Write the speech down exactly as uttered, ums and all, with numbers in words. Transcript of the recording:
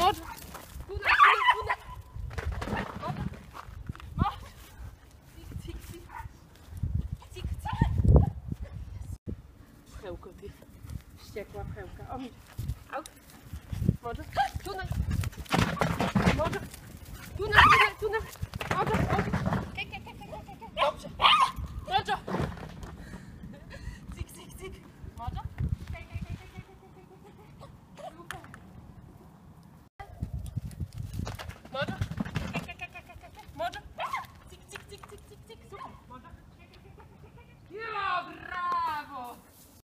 Zobacz! Tutaj, tutaj, tutaj! Masz! Cik, cik, cik! Cik, cik! Pchełko, ty! Wściekła pchełka. O,